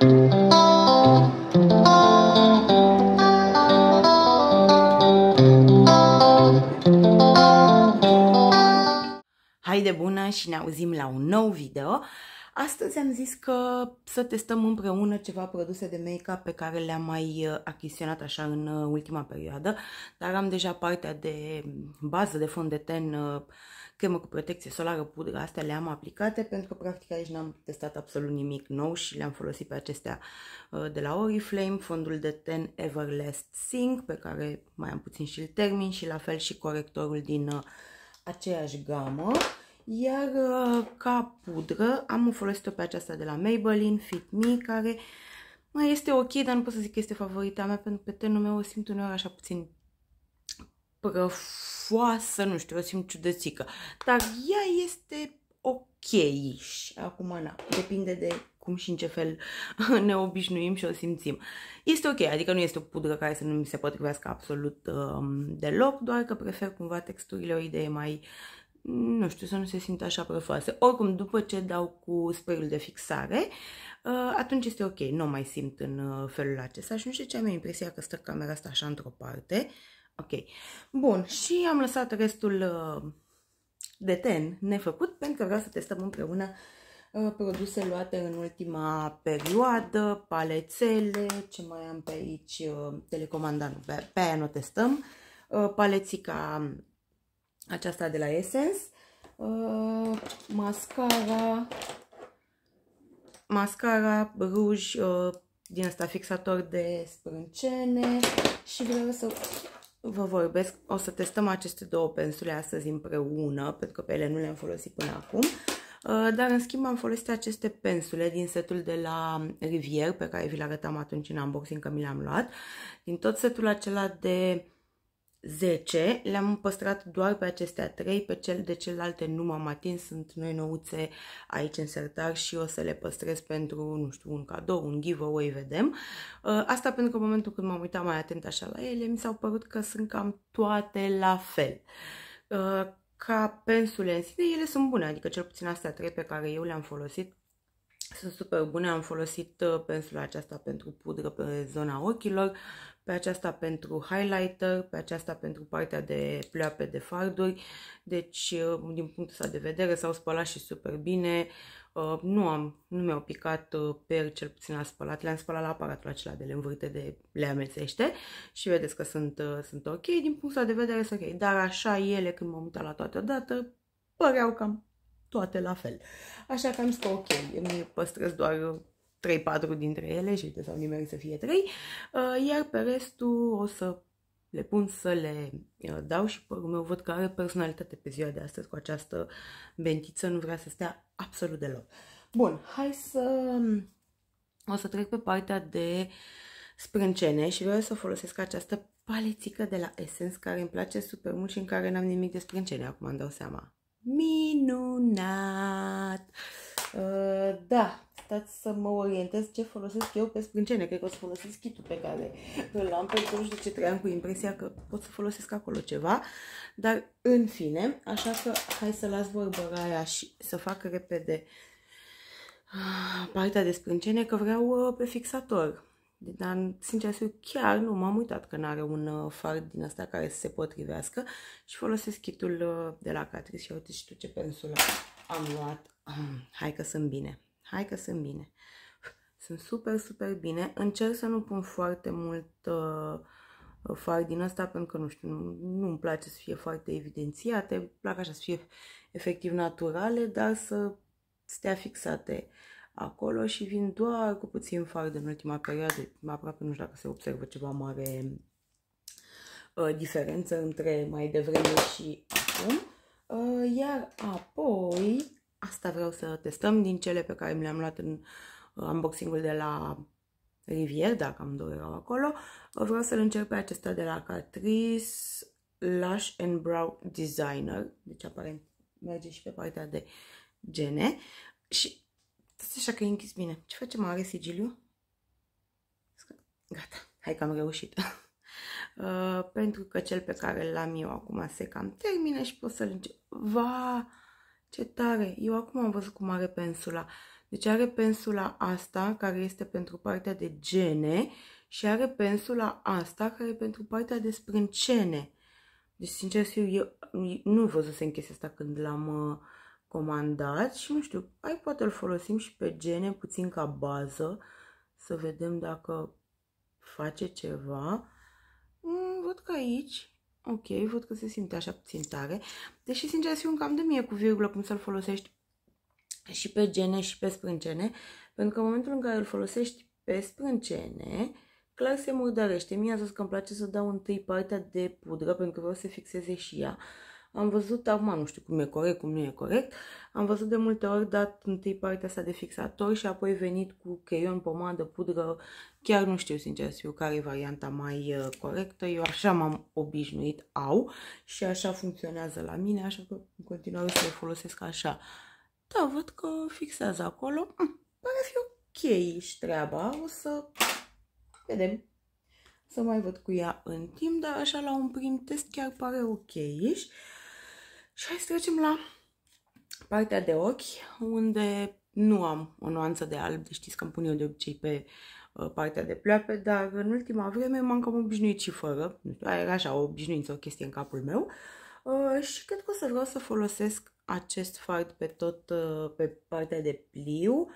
Haide bună și ne auzim la un nou video. Astăzi am zis că să testăm împreună ceva produse de make-up pe care le-am mai achiziționat așa în ultima perioadă, dar am deja partea de bază de fond de ten, cremă cu protecție solară, pudră, astea le-am aplicate pentru că practic aici n-am testat absolut nimic nou și le-am folosit pe acestea de la Oriflame, fondul de ten Everlast Sink, pe care mai am puțin și-l termin, și la fel și corectorul din aceeași gamă. Iar ca pudră am folosit-o pe aceasta de la Maybelline Fit Me, care mai este ok, dar nu pot să zic că este favorita mea, pentru că pe tenul meu o simt uneori așa puțin prăfoasă, nu știu, o simt ciudățică. Dar ea este ok. Acum, na, depinde de cum și în ce fel ne obișnuim și o simțim. Este ok, adică nu este o pudră care să nu mi se potrivească absolut deloc, doar că prefer cumva texturile, o idee mai, nu știu, să nu se simtă așa prăfoase. Oricum, după ce dau cu spray-ul de fixare, atunci este ok, nu mai simt în felul acesta și nu știu ce am impresia că stă camera asta așa într-o parte. Ok, bun, și am lăsat restul de ten nefăcut pentru că vreau să testăm împreună produse luate în ultima perioadă, palețele, ce mai am pe aici, telecomanda, nu, pe aia nu o testăm, palețica aceasta de la Essence, mascara, ruj din asta fixator de sprâncene și vreau să vă vorbesc, o să testăm aceste două pensule astăzi împreună, pentru că pe ele nu le-am folosit până acum. Dar în schimb am folosit aceste pensule din setul de la Rivier, pe care vi-l arătam atunci în unboxing că mi l-am luat. Din tot setul acela de 10 le-am păstrat doar pe acestea 3, pe cel de celelalte nu m-am atins, sunt noi nouțe aici în sertar și o să le păstrez pentru, nu știu, un cadou, un giveaway, vedem. Asta pentru că în momentul când m-am uitat mai atent așa la ele, mi s-au părut că sunt cam toate la fel. Ca pensule în sine, ele sunt bune, adică cel puțin astea 3 pe care eu le-am folosit sunt super bune. Am folosit pensula aceasta pentru pudră pe zona ochilor, pe aceasta pentru highlighter, pe aceasta pentru partea de pleoape de farduri. Deci, din punctul ăsta de vedere, s-au spălat și super bine. Nu mi-au picat per, cel puțin la spălat. Le-am spălat la aparatul acela de le învârte, le amețește și vedeți că sunt ok. Din punctul ăsta de vedere sunt ok. Dar așa ele, când m-am uitat la toate odată, păreau cam toate la fel. Așa că am zis că ok, îmi păstrez doar 3-4 dintre ele și uite, s-au nimerit să fie 3, iar pe restul o să le pun să le dau și părul meu văd că are personalitate pe ziua de astăzi cu această bentiță, nu vrea să stea absolut deloc. Bun, o să trec pe partea de sprâncene și vreau să folosesc această palețică de la Essence care îmi place super mult și în care n-am nimic de sprâncene, acum îmi dau seama. Minunat! Da, stați să mă orientez ce folosesc eu pe sprâncene. Cred că o să folosesc kitul pe care îl am, pentru că nu știu de ce trăiam cu impresia că pot să folosesc acolo ceva. Dar, în fine, așa că hai să las vorbăraia și să fac repede partea de sprâncene, că vreau pe fixator. Dar, sincer să fiu, chiar nu m-am uitat că n-are un far din asta care să se potrivească și folosesc kitul de la Catrice și uite și tu ce pensulă am luat. Hai că sunt bine, hai că sunt bine. Sunt super, super bine. Încerc să nu pun foarte mult far din asta pentru că, nu știu, nu-mi place să fie foarte evidențiate, îmi plac așa să fie efectiv naturale, dar să stea fixate acolo și vin doar cu puțin fard în ultima perioadă. Aproape nu știu dacă se observă ceva mare diferență între mai devreme și acum. Iar apoi, asta vreau să testăm din cele pe care mi le-am luat în unboxing-ul de la Rivier, dacă am două erau acolo. Vreau să-l încerc pe acesta de la Catrice Lash and Brow Designer. Deci aparent merge și pe partea de gene. Și așa că e închis bine. Ce facem? Are sigiliu? Gata. Hai că am reușit. Pentru că cel pe care l-am eu acum se cam termină și pot să-l încep. Va, ce tare! Eu acum am văzut cum are pensula. Deci are pensula asta care este pentru partea de gene și are pensula asta care e pentru partea de sprâncene. Deci, sincer să fiu, eu nu văzusem chestia asta când l-am comandat și nu știu, hai poate îl folosim și pe gene puțin ca bază, să vedem dacă face ceva. Văd că aici, ok, văd că se simte așa puțin tare, deși sincer să fiu cam de mie cu virgulă cum să-l folosești și pe gene și pe sprâncene, pentru că în momentul în care îl folosești pe sprâncene, clar se murdărește. Mie a zis că îmi place să dau întâi partea de pudră, pentru că vreau să se fixeze și ea. Am văzut, acum nu știu cum e corect, cum nu e corect, am văzut de multe ori dat întâi partea asta de fixator și apoi venit cu creion, pomadă, pudră. Chiar nu știu sincer să fiu care e varianta mai corectă, eu așa m-am obișnuit, și așa funcționează la mine, așa că în continuare să le folosesc așa. Da, văd că fixează acolo, pare fi ok și treaba, o să vedem. Să mai văd cu ea în timp, dar așa la un prim test chiar pare ok. Și hai să trecem la partea de ochi, unde nu am o nuanță de alb, deci știți că îmi pun eu de obicei pe partea de pleoape, dar în ultima vreme m-am cam obișnuit și fără. Nu știu, era așa o obișnuință, o chestie în capul meu. Și cred că o să vreau să folosesc acest fard pe tot, pe partea de pliu.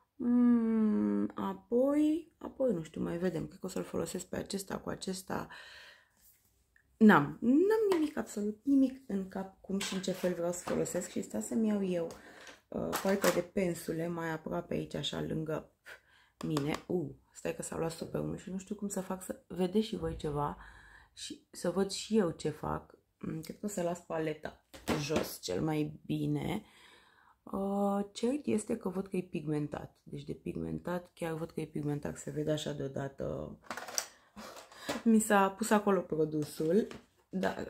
Apoi nu știu, mai vedem. Cred că o să-l folosesc pe acesta cu acesta. N-am nimic, absolut nimic în cap cum și în ce fel vreau să folosesc și sta să-mi iau eu partea de pensule mai aproape aici, așa, lângă mine. Stai că s-a luat super mult și nu știu cum să fac să vedeți și voi ceva și să văd și eu ce fac. Cred că o să las paleta jos cel mai bine. Cert este că văd că e pigmentat. Deci de pigmentat, chiar văd că e pigmentat, se vede așa deodată. Mi s-a pus acolo produsul, dar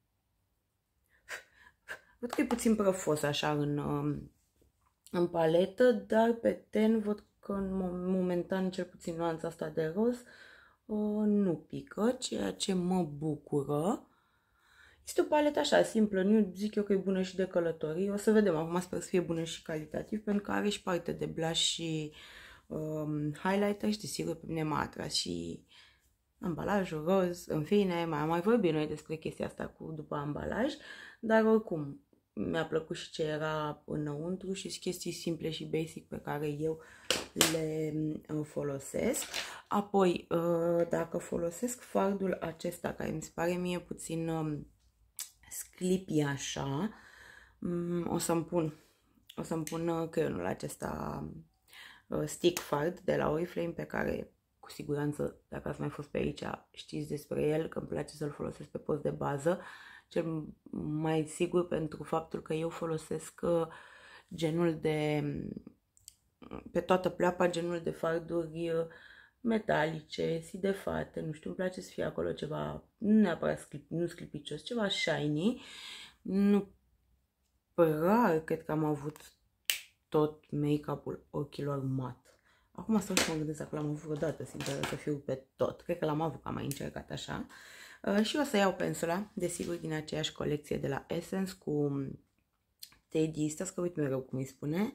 văd că e puțin prăfos așa în paletă, dar pe ten văd că momentan, cel puțin nuanța asta de roz, nu pică, ceea ce mă bucură. Este o paletă așa simplă, nu zic eu că e bună și de călătorie, o să vedem, acum sper să fie bună și calitativ, pentru că are și parte de blush și highlighter și desigur pe mine m-a atras și ambalajul roz, în fine, mai vorbim noi despre chestia asta cu după ambalaj, dar oricum mi-a plăcut și ce era înăuntru și chestii simple și basic pe care eu le folosesc. Apoi, dacă folosesc fardul acesta, care mi se pare mie puțin sclipi așa, o să-mi pun creionul acesta stick fard de la Oriflame, pe care cu siguranță, dacă ați mai fost pe aici, știți despre el, că îmi place să-l folosesc pe post de bază, cel mai sigur pentru faptul că eu folosesc genul de, pe toată pleoapa, genul de farduri metalice, sidefate, nu știu, îmi place să fie acolo ceva, nu neapărat nu sclipicios, ceva shiny. Nu prea cred că am avut tot make-up-ul ochilor mat. Acum stau și mă gândesc dacă l-am avut vreodată, sincer, să fiu pe tot. Cred că l-am avut, că am mai încercat așa. Și o să iau pensula, desigur, din aceeași colecție de la Essence cu Teddy. Stați că uit mereu cum îi spune.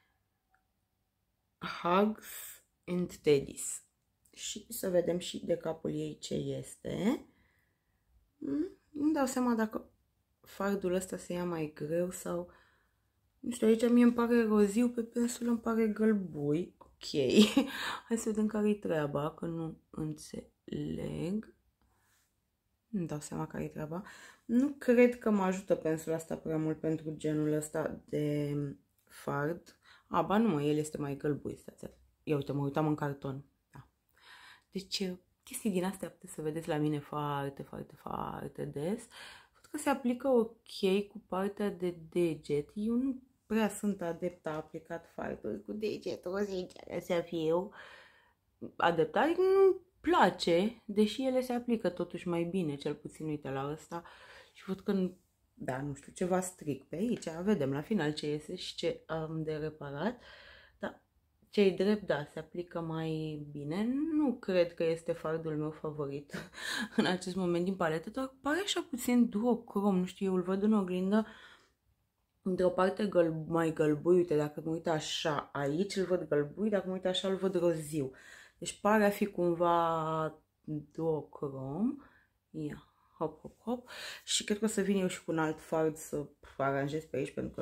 Hugs and Teddy's. Și să vedem și de capul ei ce este. Nu dau seama dacă fardul ăsta se ia mai greu sau... Nu știu, aici mie îmi pare roziu, pe pensul îmi pare gălbui. Ok. Hai să vedem care-i treaba, că nu înțeleg. Nu dau seama care-i treaba. Nu cred că mă ajută pensul asta prea mult pentru genul ăsta de fard. Ba nu mă, el este mai gălbui. Stați. Ia uite, mă uitam în carton. Da. Deci, chestii din astea puteți să vedeți la mine foarte des. Văd că se aplică ok cu partea de deget. Eu nu prea sunt adeptă a aplicat farduri cu degetul, sincer să fiu. Adeptat, nu place, deși ele se aplică totuși mai bine, cel puțin uite la ăsta. Și văd că, da, nu știu, ceva stric pe aici. Vedem la final ce iese și ce am de reparat. Dar ce-i drept, da, se aplică mai bine. Nu cred că este fardul meu favorit în acest moment din paletă, dar pare așa puțin duocrom, nu știu, eu îl văd în oglindă într-o parte mai gălbui, uite, dacă mă uit așa, aici îl văd gălbui, dacă mă uit așa îl văd roziu. Deci pare a fi cumva duocrom. Ia, hop, hop, hop. Și cred că o să vin eu și cu un alt fard să aranjez pe aici, pentru că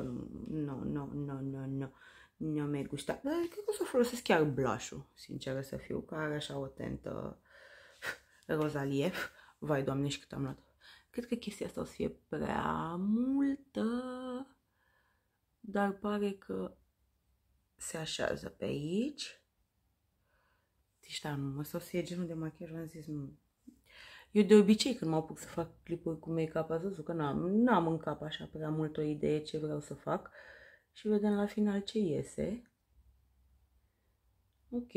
nu mi-e gustat. Dar cred că o să folosesc chiar blush-ul, sinceră să fiu, care are așa o tentă rozalie. Vai, Doamne, și cât am luat. Cred că chestia asta o să fie prea multă, dar pare că se așează pe aici. Știa, nu, o să fie genul de machiaj, am zis, nu. Eu de obicei când mă apuc să fac clipuri cu make-up, ați văzut că n-am în cap așa prea mult o idee ce vreau să fac și vedem la final ce iese. Ok.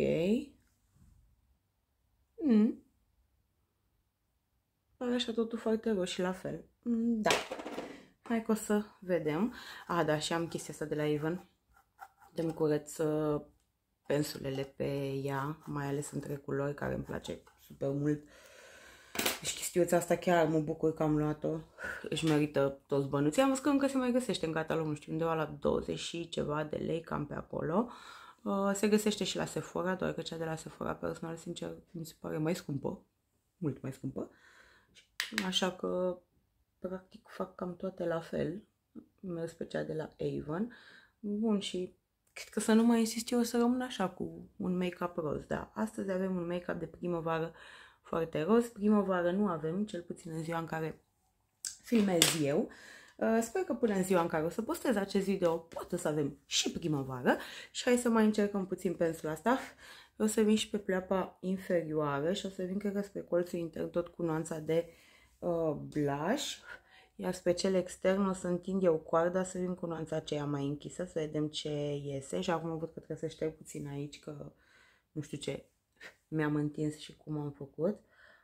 Pare așa totul foarte roșii la fel. Da. Hai că o să vedem. Da, și am chestia asta de la Avon. De-mi curăț pensulele pe ea, mai ales între culori, care îmi place super mult. Deci chestiuța asta chiar mă bucur că am luat-o. Își merită toți bănuții. Am văzut că încă se mai găsește în catalog, nu știu, undeva la 20 și ceva de lei, cam pe acolo. Se găsește și la Sephora, doar că cea de la Sephora, personal, sincer, mi se pare mai scumpă. Mult mai scumpă. Așa că, practic, fac cam toate la fel. Mers pe cea de la Avon. Bun, și cred că să nu mai insist eu, o să rămân așa cu un make-up roz. Da, astăzi avem un make-up de primăvară foarte roz. Primăvară nu avem, cel puțin în ziua în care filmez eu. Sper că până în ziua în care o să postez acest video poate să avem și primăvară. Și hai să mai încercăm puțin pensul asta. O să vin și pe pleoapa inferioară și o să vin, cred că, spre colțul intern tot cu nuanța de blush. Iar spre cel extern o să întind eu coarda să vin cu nuanța aceea mai închisă, să vedem ce iese. Și acum văd că trebuie să șterg puțin aici, că nu știu ce mi-am întins și cum am făcut.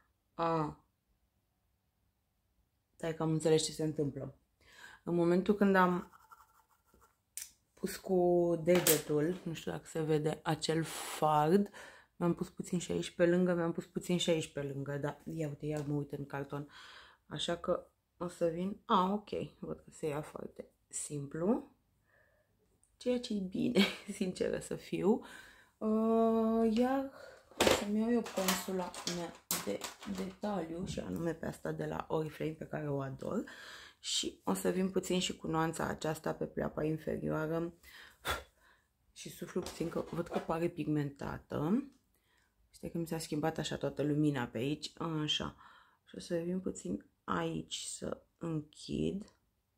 Stai că am înțeles ce se întâmplă. În momentul când am pus cu degetul, nu știu dacă se vede acel fard, mi-am pus puțin și aici pe lângă, mi-am pus puțin și aici pe lângă, da, ia uite, iar mă uit în carton. Așa că o să vin, ok, văd că se ia foarte simplu, ceea ce e bine, sinceră să fiu. Iar o să-mi iau eu pensula mea de detaliu, și anume pe asta de la Oriflame, pe care o ador. Și o să vin puțin și cu nuanța aceasta pe pleoapa inferioară și suflu puțin, că văd că pare pigmentată. Știi că mi s-a schimbat așa toată lumina pe aici, așa. Și o să vin puțin aici să închid.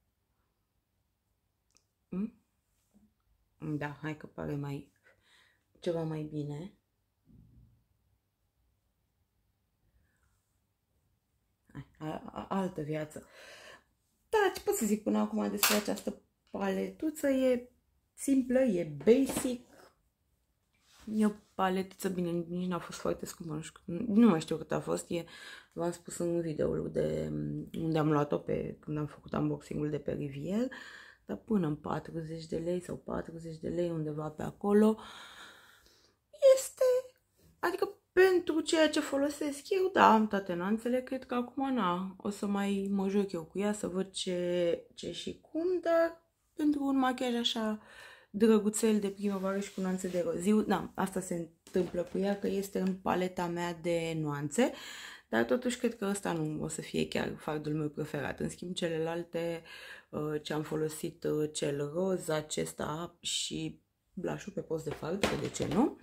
Da, hai că pare ceva mai bine. Altă viață. Da, ce pot să zic până acum despre această paletuță? E simplă, e basic. E o paletuță, bine, nici n-a fost foarte scumpă, nu mai știu cât a fost. V-am spus în videoul de unde am luat-o când am făcut unboxing-ul de pe Rivier. Dar până în 40 de lei sau 40 de lei, undeva pe acolo. Este, adică pentru ceea ce folosesc eu, da, am toate nuanțele, cred că acum o să mai mă joc eu cu ea să văd ce și cum, dar pentru un machiaj așa drăguțel de primăvară și cu nuanțe de roziu, da, asta se întâmplă cu ea, că este în paleta mea de nuanțe, dar totuși cred că ăsta nu o să fie chiar fardul meu preferat. În schimb, celelalte ce am folosit, cel roz, acesta și blush-ul pe post de fard, că de ce nu?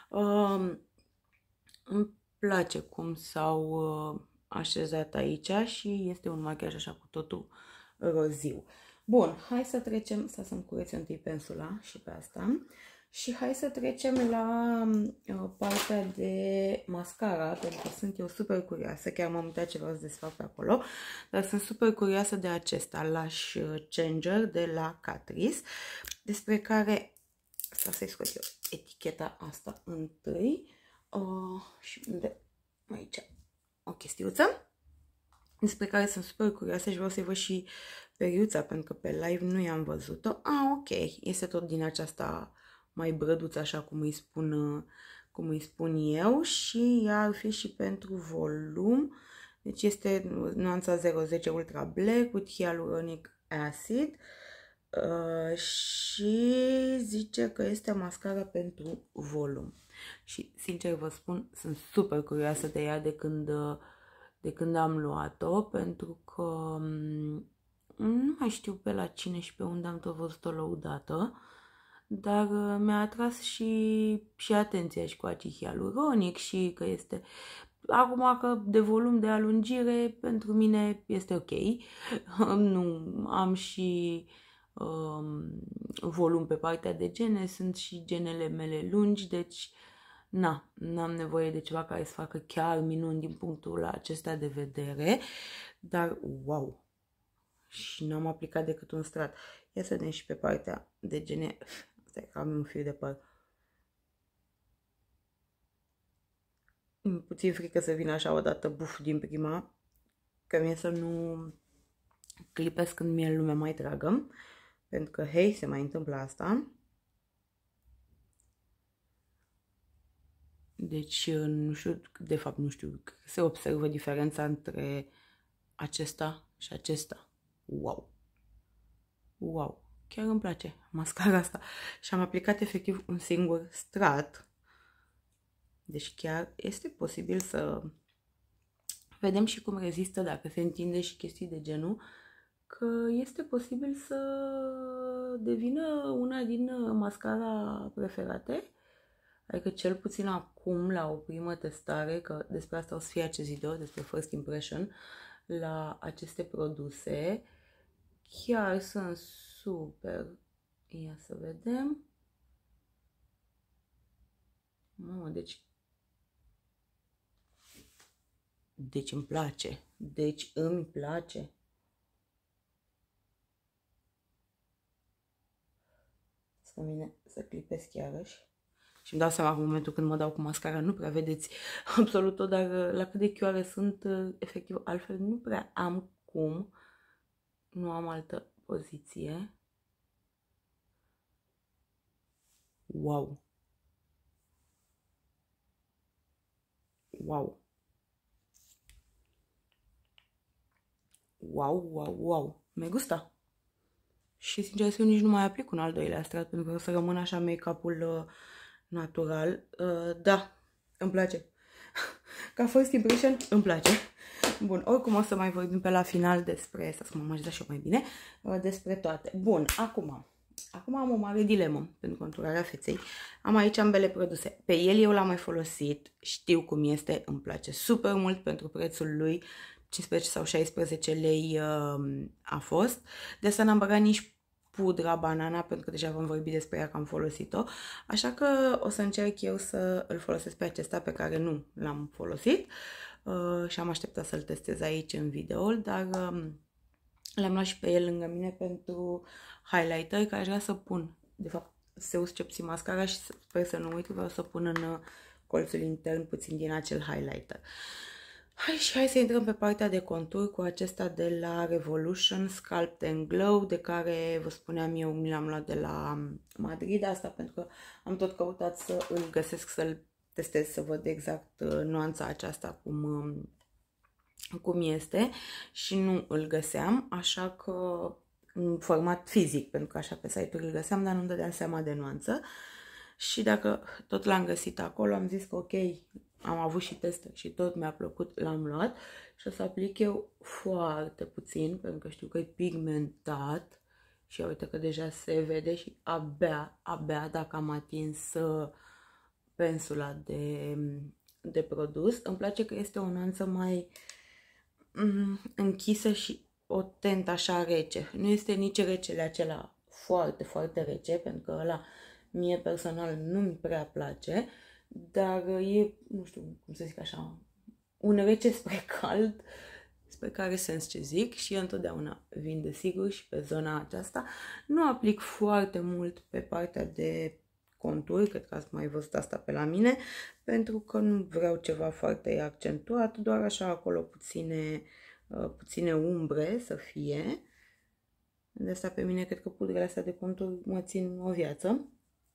Îmi place cum s-au așezat aici și este un machiaj așa cu totul roziu. Bun, hai să trecem, să-mi cureț întâi pensula și pe asta. Și hai să trecem la partea de mascara, pentru că sunt eu super curioasă, chiar m-am uitat ce vreau să desfac pe acolo, dar sunt super curioasă de acesta, Lash Changer de la Catrice, despre care, să-i scot eu eticheta asta întâi, și unde, aici, o chestiuță, despre care sunt super curioasă și vreau să-i văd și periuța, pentru că pe live nu i-am văzut-o. Ok, este tot din aceasta mai brăduță, așa cum îi spun eu, și ea ar fi și pentru volum. Deci este nuanța 010 Ultra Black with Hyaluronic Acid. Și zice că este mascara pentru volum. Și sincer vă spun, sunt super curioasă de ea de când am luat-o, pentru că nu mai știu pe la cine și pe unde am tot văzut-o lăudată, dar mi-a atras și atenția și cu acid hialuronic și că este... Acum că de volum, de alungire, pentru mine este ok. Nu, am și volum pe partea de gene, sunt și genele mele lungi, deci n-am nevoie de ceva care să facă chiar minuni din punctul acesta de vedere, dar wow! Și n-am aplicat decât un strat. Ia să vedem și pe partea de gene. Stai că am un fir de păr. Puțin frică să vină așa odată buf din prima, că mie să nu clipesc când mi-e lumea mai dragă, pentru că, hei, se mai întâmplă asta. Deci, nu știu, de fapt nu știu, se observă diferența între acesta și acesta. Wow! Wow! Chiar îmi place mascara asta. Și am aplicat efectiv un singur strat. Deci chiar este posibil să vedem și cum rezistă, dacă se întinde și chestii de genul, că este posibil să devină una din mascara preferate. Adică cel puțin acum, la o primă testare, că despre asta o să fie acest video, despre first impression, la aceste produse, chiar sunt super. Ia să vedem. Mamă, deci îmi place. Deci îmi place. Să vine să clipesc iarăși. Și îmi dau seama că în momentul când mă dau cu mascara nu prea vedeți absolut tot, dar la cât de chioare sunt, efectiv, altfel nu prea am cum. Nu am altă poziție. Wow! Wow! Wow, wow, wow! Me gusta! Și sincer să nici nu mai aplic un al doilea strat, pentru că o să rămână așa make-up-ul natural. Da, îmi place. Ca first impression, îmi place. Bun, oricum o să mai vorbim pe la final despre, să mă majez și eu mai bine, despre toate. Bun, acum am o mare dilemă pentru conturarea feței. Am aici ambele produse. Pe el eu l-am mai folosit, știu cum este, îmi place super mult pentru prețul lui, 15 sau 16 lei a fost. De asta n-am băgat nici pudra banana, pentru că deja v-am vorbit despre ea că am folosit-o. Așa că o să încerc eu să îl folosesc pe acesta pe care nu l-am folosit. Și am așteptat să-l testez aici în video, dar l-am luat și pe el lângă mine pentru highlighter, care aș vrea să pun, de fapt, Seus Cepsi mascara și sper să nu uit, vreau să pun în colțul intern puțin din acel highlighter. Hai să intrăm pe partea de contur cu acesta de la Revolution Sculpt and Glow, de care vă spuneam eu, mi l-am luat de la Madrid, asta pentru că am tot căutat să îl găsesc, să-l testez, să văd exact nuanța aceasta cum este și nu îl găseam, așa că în format fizic, pentru că așa pe site-uri îl găseam, dar nu-mi dădeam seama de nuanță. Și dacă tot l-am găsit acolo, am zis că ok, am avut și teste și tot mi-a plăcut, l-am luat și o să aplic eu foarte puțin, pentru că știu că e pigmentat și uite că deja se vede și abia dacă am atins pensula de produs. Îmi place că este o nuanță mai închisă și o tentă așa rece. Nu este nici recele acela foarte, foarte rece, pentru că ăla mie personal nu mi prea place, dar e, nu știu cum să zic așa, un rece spre cald, spre care sens ce zic, și eu întotdeauna vin de sigur și pe zona aceasta. Nu aplic foarte mult pe partea de contur, cred că ați mai văzut asta pe la mine, pentru că nu vreau ceva foarte accentuat, doar așa acolo puține umbre să fie. De asta pe mine cred că pudrele astea de contur mă țin o viață.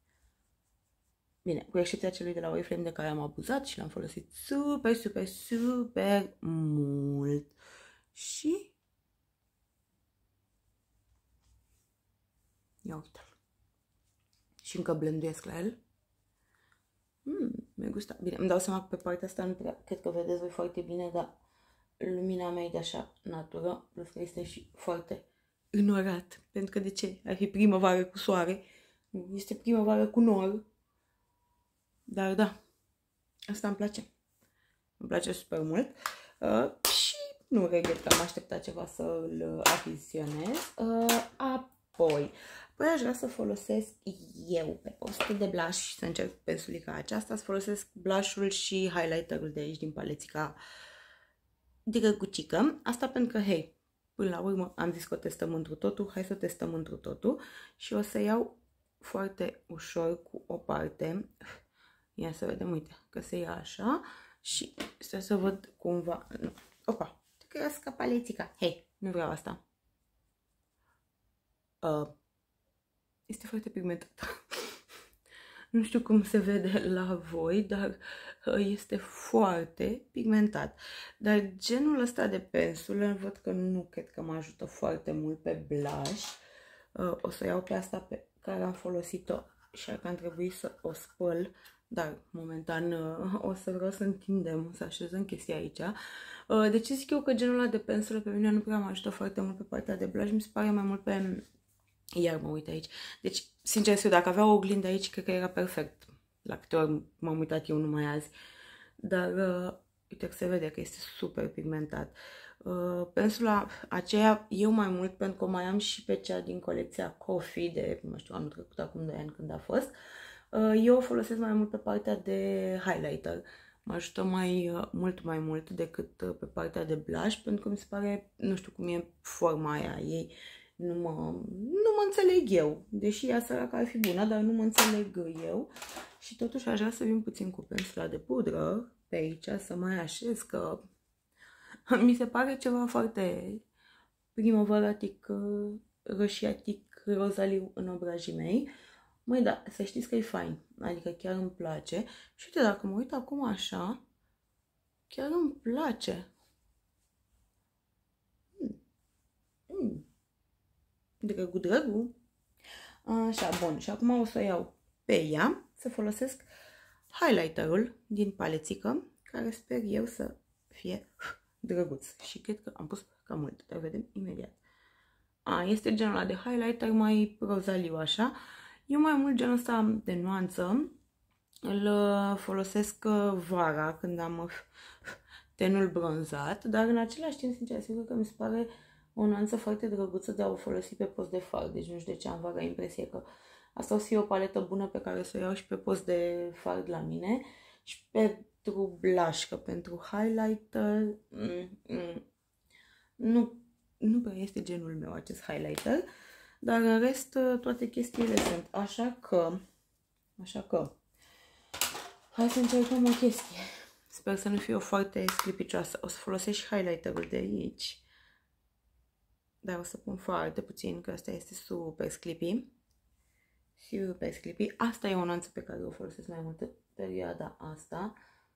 Bine, cu excepția celui de la Oriflame de care am abuzat și l-am folosit super, super, super mult. Și Ia uite-l. Și încă blenduiesc la el. Mi-a gustat. Bine, îmi dau seama că pe partea asta nu prea cred că vedeți voi foarte bine, dar lumina mea e de așa natură, plus că este și foarte înorat. Pentru că de ce? Ar fi primăvară cu soare. Este primăvară cu nor. Dar da, asta îmi place. Îmi place super mult. Și nu regret că am așteptat ceva să-l achiziționez. Apoi aș vrea să folosesc eu pe postul de blush, să încerc pensulica aceasta, să folosesc blush-ul și highlighterul de aici din palețica drăgucică. Asta pentru că, hei, până la urmă am zis că o testăm întru totul, hai să testăm întru totul și o să iau foarte ușor cu o parte. Ia să vedem, uite, că se ia așa și stai să văd cumva, nu, opa, crească palețica, hei, nu vreau asta. Este foarte pigmentată. Nu știu cum se vede la voi, dar este foarte pigmentat. Dar genul ăsta de pensul, văd că nu cred că mă ajută foarte mult pe blush. O să iau pe asta pe care am folosit-o și ar trebui să o spăl, dar momentan o să vreau să întindem, să așezăm chestia aici. De ce zic eu că genul ăla de pensul pe mine nu prea mă ajută foarte mult pe partea de blush, mi se pare mai mult pe... Iar mă uit aici. Deci, sincer să fiu, dacă avea o oglindă aici, cred că era perfect. La câte ori m-am uitat eu numai azi. Dar, uite că se vede că este super pigmentat. Pensula aceea, eu mai mult, pentru că mai am și pe cea din colecția Coffee, de, nu știu, anul trecut, acum 2 ani când a fost. Eu o folosesc mai mult pe partea de highlighter. Mă ajută mult mai mult decât pe partea de blush, pentru că mi se pare, nu știu cum e forma aia ei. Nu mă înțeleg eu, deși ea săracă ar fi bună, dar nu mă înțeleg eu. Și totuși aș vrea să vin puțin cu pensula de pudră pe aici, să mai așez, că mi se pare ceva foarte primăvăratic, roșiatic, rozaliu în obrajii mei. Măi, da, să știți că e fain, adică chiar îmi place. Și uite, dacă mă uit acum așa, chiar îmi place. Drăgu. Așa, bun. Și acum o să iau pe ea, să folosesc highlighterul din palețică, care sper eu să fie drăguț. Și cred că am pus cam mult, dar vedem imediat. Este genul ăla de highlighter mai rozaliu, așa. Eu mai mult genul ăsta de nuanță îl folosesc vara, când am tenul bronzat, dar în același timp, sincer, sigur că mi se pare o nuanță foarte drăguță de a o folosi pe post de fard. Deci nu știu de ce am vaga impresie că asta o să fie o paletă bună pe care să o iau și pe post de fard la mine. Și pentru blush, că pentru highlighter nu prea este genul meu acest highlighter. Dar în rest toate chestiile sunt. Așa că hai să încercăm o chestie. Sper să nu fie o foarte sclipicioasă. O să folosesc și highlighterul de aici. Dar o să pun foarte puțin, că asta este super sclippy. Super sclippy. Asta e o nuanță pe care o folosesc mai mult în perioada asta.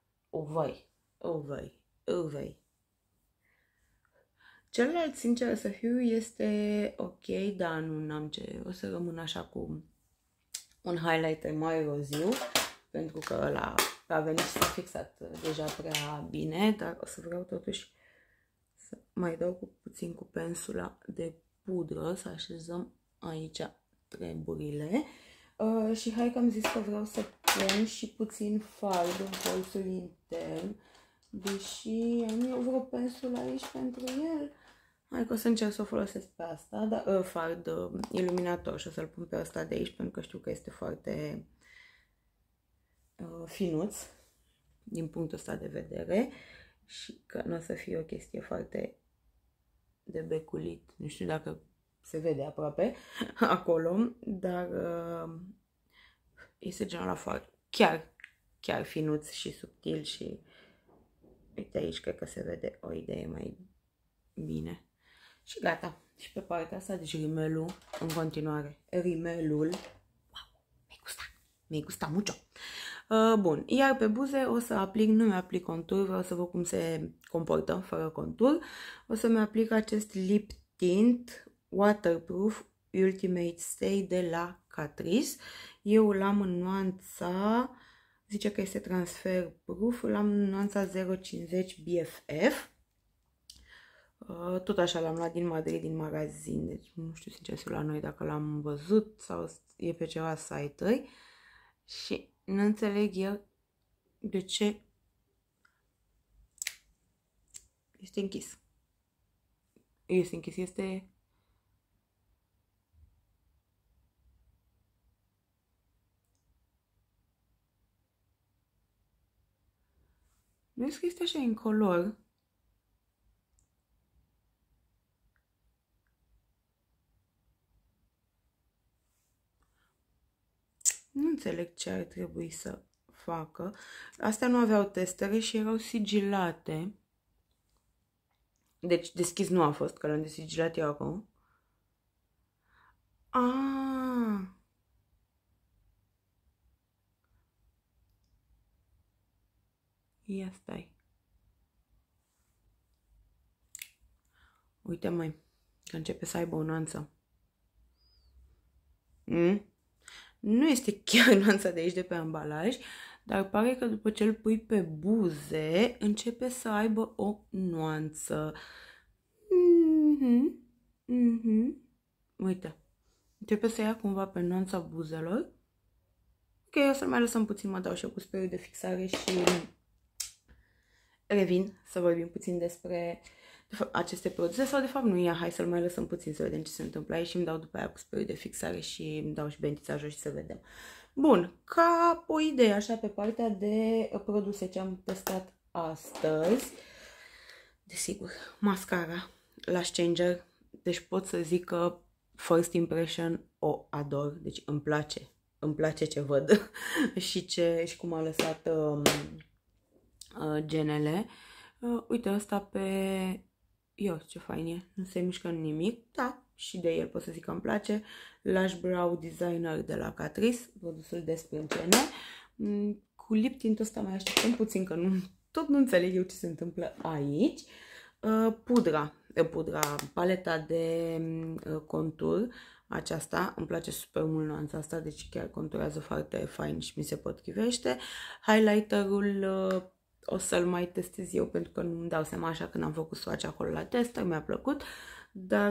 Ovăi. Celălalt, sincer să fiu, este ok, dar nu am ce. O să rămân așa cu un highlighter mai roziu, pentru că ăla a venit și s-a fixat deja prea bine, dar o să vreau totuși să mai dau puțin cu pensula de pudră, să așezăm aici treburile. Și hai că am zis că vreau să pun și puțin fard în colțul intern, deși am eu vreo pensul aici pentru el. Hai că o să încerc să o folosesc pe asta, dar fard iluminator, și o să-l pun pe ăsta de aici, pentru că știu că este foarte finuț din punctul ăsta de vedere și că nu o să fie o chestie foarte de beculit. Nu știu dacă se vede aproape acolo, dar este genul ăla foarte chiar finuț și subtil și uite aici cred că se vede o idee mai bine. Și gata. Și pe partea asta, deci rimelul în continuare. Rimelul. Wow, mi-ai gustat mucho. Bun, iar pe buze o să aplic, nu mi-aplic contur, vreau să văd cum se comportă fără contur. O să-mi aplic acest lip tint waterproof Ultimate Stay de la Catrice. Eu l-am în nuanța, zice că este transfer proof, l-am în nuanța 050 BFF. Tot așa l-am luat din Madrid, din magazin, deci nu știu sincer la noi dacă l-am văzut sau e pe ceva site-uri și nu înțeleg eu de ce este închis. Este închis, este... Vezi că este așa în color. Nu înțeleg ce ar trebui să facă. Astea nu aveau testere și erau sigilate. Deci deschis nu a fost, că l-am desigilat eu acum. Ah. Ia stai. Uite măi, că începe să aibă o nuanță. Nu este chiar nuanța de aici de pe ambalaj, dar pare că după ce îl pui pe buze, începe să aibă o nuanță. Uite, începe să ia cumva pe nuanța buzelor. Ok, o să-l mai lăsăm puțin, mă dau și eu cu sprayul de fixare și revin să vorbim puțin despre aceste produse, sau de fapt nu ia, hai să-l mai lăsăm puțin să vedem ce se întâmplă aici și îmi dau după aia cu sprayul de fixare și îmi dau și bentița jos și să vedem. Bun, ca o idee așa pe partea de produse ce am testat astăzi, desigur, mascara Lash Changer, deci pot să zic că first impression o ador, deci îmi place ce văd și cum a lăsat genele. Uite, ăsta pe... Eu, ce fain e, nu se mișcă nimic, da, și de el pot să zic că îmi place. Lash Brow Designer de la Catrice, produsul de sprâncene. Cu lip tint ăsta mai așteptăm puțin, că tot nu înțeleg eu ce se întâmplă aici. Paleta de contur, aceasta, îmi place super mult nuanța asta, deci chiar conturează foarte fain și mi se potrivește. Highlighterul o să-l mai testez eu pentru că nu-mi dau seama așa când am făcut swatch acolo la test, mi-a plăcut, dar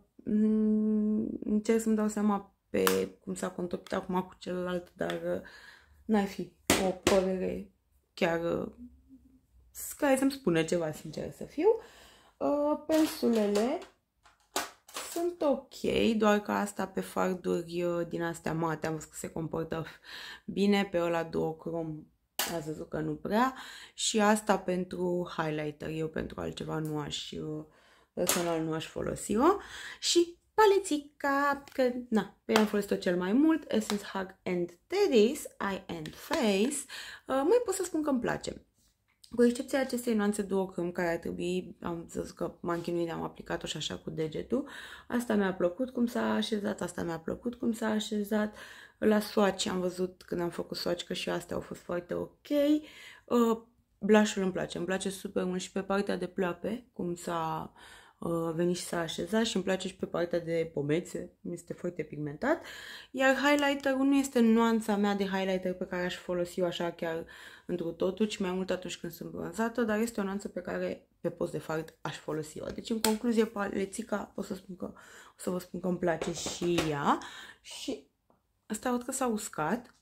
încerc să-mi dau seama pe cum s-a contopit acum cu celălalt, dar n-ar fi o părere chiar care să-mi spune ceva, sincer să fiu. Pensulele sunt ok, doar că asta pe farduri din astea mate am văzut că se comportă bine, pe ăla duocrom ați văzut că nu prea, și asta pentru highlighter, eu pentru altceva personal nu aș folosi-o. Și palețica, că na, pe ea am folosit-o cel mai mult, Essence Hug and Teddy's Eye and Face, mai pot să spun că îmi place. Cu excepția acestei nuanțe duochrome, care ar trebui, am zis că m-am chinuit, am aplicat-o și așa cu degetul. Asta mi-a plăcut cum s-a așezat, asta mi-a plăcut cum s-a așezat. La swatch am văzut când am făcut swatch că și astea au fost foarte ok. Blush-ul îmi place super mult și pe partea de ploape, cum s-a venit și s-a așezat, și îmi place și pe partea de pomețe, este foarte pigmentat. Iar highlighterul nu este nuanța mea de highlighter pe care aș folosi-o așa chiar întru totul, ci mai mult atunci când sunt bronzată, dar este o nuanță pe care pe post de fard aș folosi-o. Deci în concluzie, palețica pot să spun că, o să vă spun că îmi place și ea. Și asta văd că s-a uscat.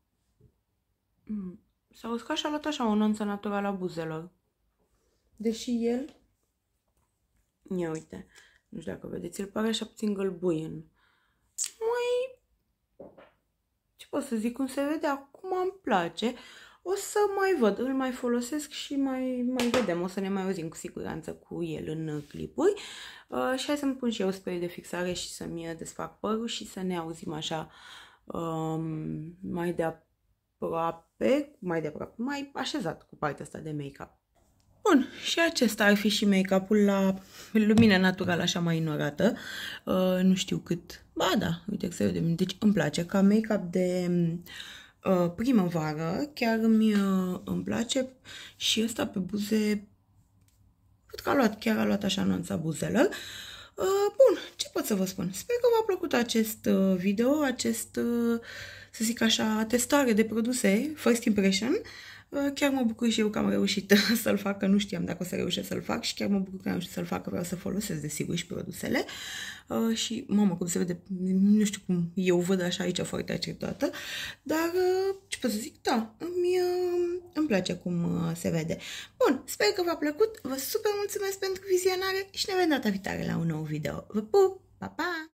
S-a uscat și a luat așa o nuanță naturală a buzelor. Deși el... Ia uite, nu știu dacă vedeți, îl pare așa puțin gălbuien. Mai... ce pot să zic, cum se vede acum îmi place. O să mai văd, îl mai folosesc și mai vedem. O să ne mai auzim cu siguranță cu el în clipuri. Și hai să-mi pun și eu spray de fixare și să-mi desfac părul și să ne auzim așa mai de aproape, mai așezat cu partea asta de make-up. Bun, și acesta ar fi și make-up-ul la lumină naturală, așa mai ignorată. Nu știu cât. Ba da, uite, să vedem. Deci îmi place ca make-up de primăvară. Chiar îmi place. Și ăsta pe buze, cred că chiar a luat așa nuanța buzelor. Bun, ce pot să vă spun? Sper că v-a plăcut acest video, să zic așa, testare de produse, first impression. Chiar mă bucur și eu că am reușit să-l fac, că nu știam dacă o să reușesc să-l fac și chiar mă bucur că am reușit să-l fac, că vreau să folosesc desigur și produsele. Și, mamă, cum se vede, nu știu cum eu văd așa aici foarte acertată, dar ce pot să zic, da, îmi place cum se vede. Bun, sper că v-a plăcut, vă super mulțumesc pentru vizionare și ne vedem data viitoare la un nou video. Vă pup, pa, pa!